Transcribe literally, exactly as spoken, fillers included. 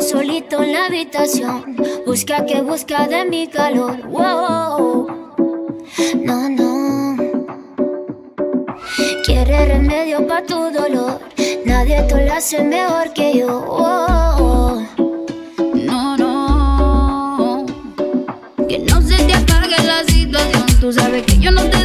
solito en la habitación. Busca que busca de mi calor. Wow. No, no. Quiere remedio pa' tu dolor. Nadie te lo hace mejor que yo. Wow. No, no. Que no se te apague la situación. Tú sabes que yo no te